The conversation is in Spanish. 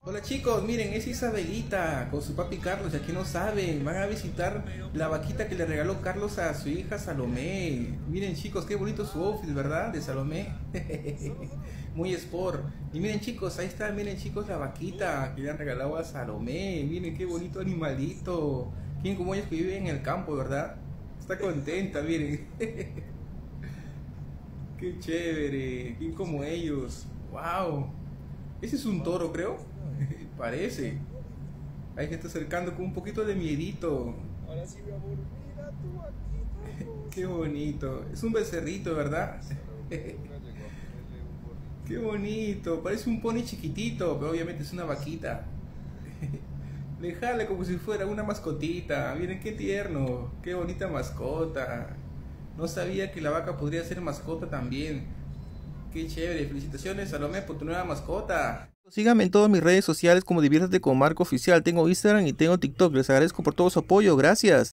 Hola chicos, miren, es Isabelita con su papi Carlos, ya que no saben, van a visitar la vaquita que le regaló Carlos a su hija Salomé. Miren chicos, qué bonito su outfit, ¿verdad? De Salomé. Muy sport. Y miren chicos, ahí está, miren chicos, la vaquita que le han regalado a Salomé. Miren qué bonito animalito. ¿Quién como ellos que viven en el campo, verdad? Está contenta, miren. Qué chévere. ¿Quién como ellos? Wow. Ese es un toro, creo. Parece. Hay que estar acercando con un poquito de miedito. Ahora sí, mi amor, mira tu vaquita Qué hermosa. bonito. Es un becerrito, ¿verdad? Salomé llegó a ponerle un gorrito. Qué bonito. Parece un pony chiquitito, pero obviamente es una vaquita. Le jala como si fuera una mascotita. Miren qué tierno. Qué bonita mascota. No sabía que la vaca podría ser mascota también. Qué chévere. Felicitaciones, Salomé, por tu nueva mascota. Síganme en todas mis redes sociales como Diviértete con Marco Oficial. Tengo Instagram y tengo TikTok. Les agradezco por todo su apoyo. Gracias.